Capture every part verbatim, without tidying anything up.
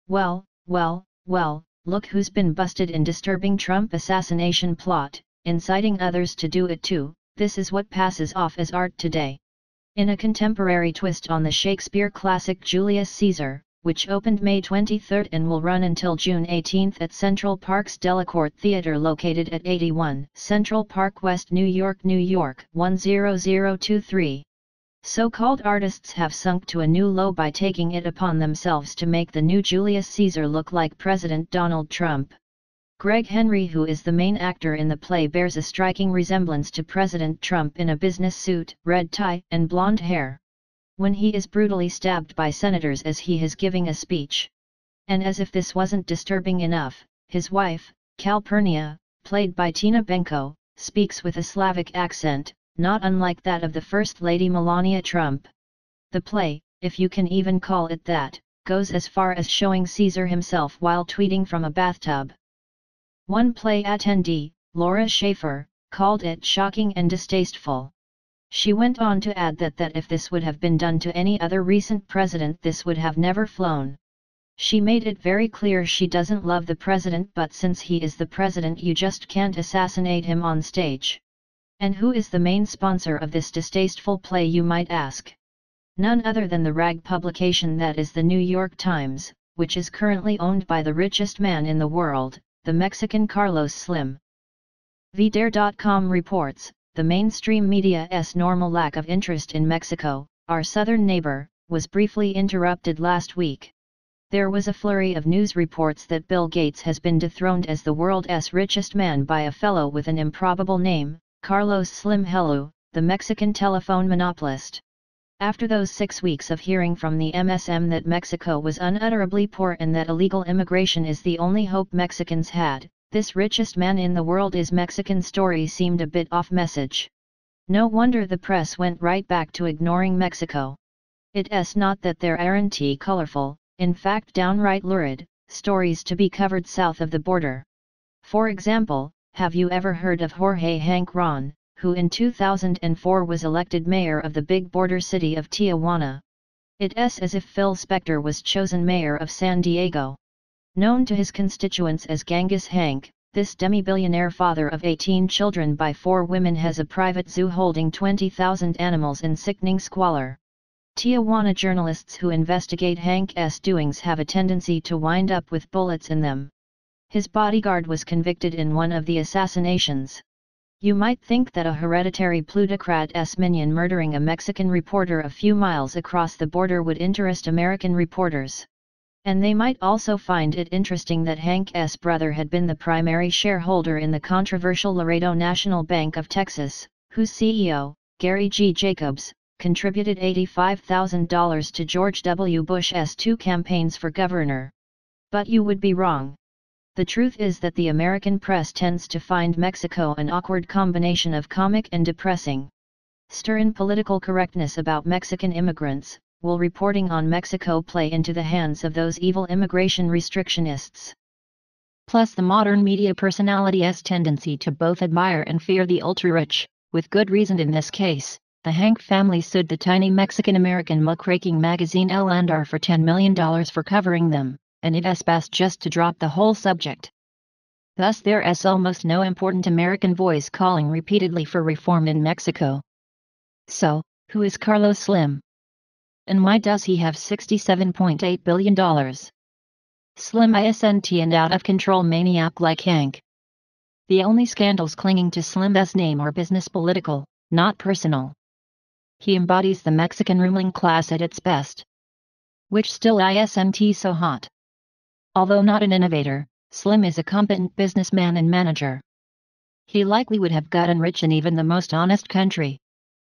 Well, well, well, look who's been busted in disturbing Trump assassination plot, inciting others to do it too. This is what passes off as art today. In a contemporary twist on the Shakespeare classic Julius Caesar, which opened May twenty-third and will run until June eighteenth at Central Park's Delacorte Theater located at eighty-one Central Park West, New York, New York one zero zero two three. So-called artists have sunk to a new low by taking it upon themselves to make the new Julius Caesar look like President Donald Trump.Gregg Henry, who is the main actor in the play, bears a striking resemblance to President Trump in a business suit, red tie, and blonde hair, when he is brutally stabbed by senators as he is giving a speech. And as if this wasn't disturbing enough, his wife, Calpurnia, played by Tina Benko, speaks with a Slavic accent, not unlike that of the First Lady Melania Trump. The play, if you can even call it that, goes as far as showing Caesar himself while tweeting from a bathtub. One play attendee, Laura Schaefer, called it shocking and distasteful. She went on to add that that if this would have been done to any other recent president, this would have never flown. She made it very clear she doesn't love the president, but since he is the president, you just can't assassinate him on stage. And who is the main sponsor of this distasteful play, you might ask? None other than the rag publication that is the New York Times, which is currently owned by the richest man in the world, the Mexican Carlos Slim. V Dare dot com reports, the mainstream media's normal lack of interest in Mexico, our southern neighbor, was briefly interrupted last week. There was a flurry of news reports that Bill Gates has been dethroned as the world's richest man by a fellow with an improbable name, Carlos Slim Helú, the Mexican telephone monopolist. After those six weeks of hearing from the M S M that Mexico was unutterably poor and that illegal immigration is the only hope Mexicans had, this richest man in the world is Mexican story seemed a bit off message. No wonder the press went right back to ignoring Mexico. It's not that there aren't colorful, in fact downright lurid, stories to be covered south of the border. For example, have you ever heard of Jorge Hank Ron, who in two thousand four was elected mayor of the big border city of Tijuana? It's as if Phil Spector was chosen mayor of San Diego. Known to his constituents as Genghis Hank, this demi-billionaire father of eighteen children by four women has a private zoo holding twenty thousand animals in sickening squalor. Tijuana journalists who investigate Hank's doings have a tendency to wind up with bullets in them. His bodyguard was convicted in one of the assassinations. You might think that a hereditary plutocrat's minion murdering a Mexican reporter a few miles across the border would interest American reporters. And they might also find it interesting that Hank's brother had been the primary shareholder in the controversial Laredo National Bank of Texas, whose C E O, Gary G. Jacobs, contributed eighty-five thousand dollars to George W. Bush's two campaigns for governor. But you would be wrong. The truth is that the American press tends to find Mexico an awkward combination of comic and depressing. Stir in political correctness about Mexican immigrants, will reporting on Mexico play into the hands of those evil immigration restrictionists? Plus the modern media personality's tendency to both admire and fear the ultra-rich, with good reason in this case. The Hank family sued the tiny Mexican-American muckraking magazine El Andar for ten million dollars for covering them, and it's best just to drop the whole subject. Thus there is almost no important American voice calling repeatedly for reform in Mexico. So, who is Carlos Slim? And why does he have sixty-seven point eight billion dollars? Slim isn't an out-of-control maniac like Hank. The only scandals clinging to Slim's name are business political, not personal. He embodies the Mexican ruling class at its best. Which still isn't so hot. Although not an innovator, Slim is a competent businessman and manager. He likely would have gotten rich in even the most honest country.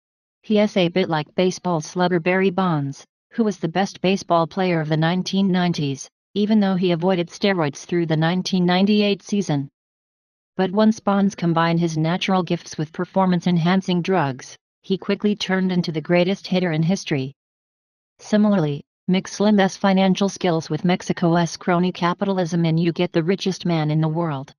He is a bit like baseball slugger Barry Bonds, who was the best baseball player of the nineteen nineties, even though he avoided steroids through the nineteen ninety-eight season. But once Bonds combined his natural gifts with performance-enhancing drugs, he quickly turned into the greatest hitter in history. Similarly, mix Slim's financial skills with Mexico's crony capitalism and you get the richest man in the world.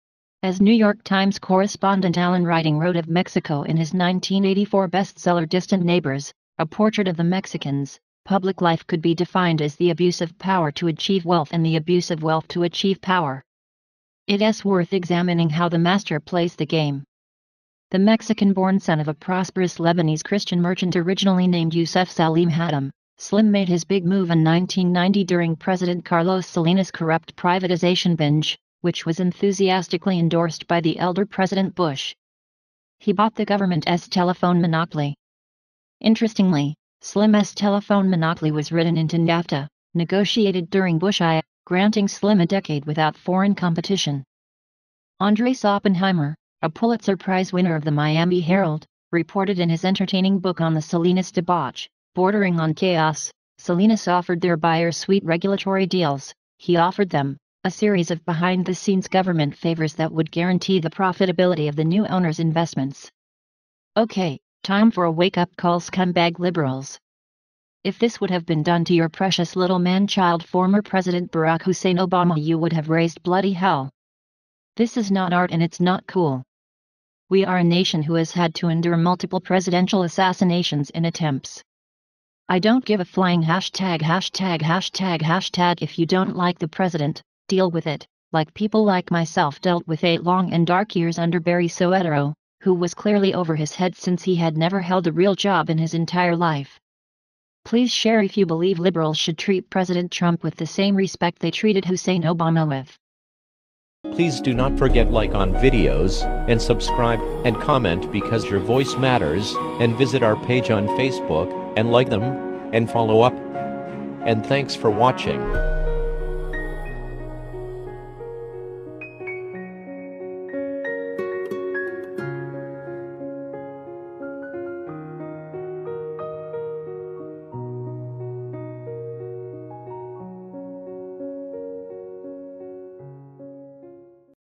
As New York Times correspondent Alan Writing wrote of Mexico in his nineteen eighty-four bestseller Distant Neighbors, a portrait of the Mexicans, public life could be defined as the abuse of power to achieve wealth and the abuse of wealth to achieve power. It is worth examining how the master plays the game. The Mexican-born son of a prosperous Lebanese Christian merchant originally named Yusef Salim Haddam, Slim made his big move in nineteen ninety during President Carlos Salinas' corrupt privatization binge, which was enthusiastically endorsed by the elder President Bush. He bought the government's telephone monopoly. Interestingly, Slim's telephone monopoly was written into NAFTA, negotiated during Bush-I, granting Slim a decade without foreign competition. Andres Oppenheimer, a Pulitzer Prize winner of the Miami Herald, reported in his entertaining book on the Salinas debauch, bordering on chaos, Salinas offered their buyers sweet regulatory deals. He offered them a series of behind-the-scenes government favors that would guarantee the profitability of the new owner's investments. Okay, time for a wake-up call, scumbag liberals. If this would have been done to your precious little man-child former President Barack Hussein Obama, you would have raised bloody hell. This is not art and it's not cool. We are a nation who has had to endure multiple presidential assassinations and attempts. I don't give a flying hashtag hashtag hashtag hashtag if you don't like the president, deal with it, like people like myself dealt with eight long and dark years under Barry Soetoro, who was clearly over his head since he had never held a real job in his entire life. Please share if you believe liberals should treat President Trump with the same respect they treated Hussein Obama with. Please do not forget like on videos, and subscribe, and comment because your voice matters, and visit our page on Facebook, and like them, and follow up. And thanks for watching.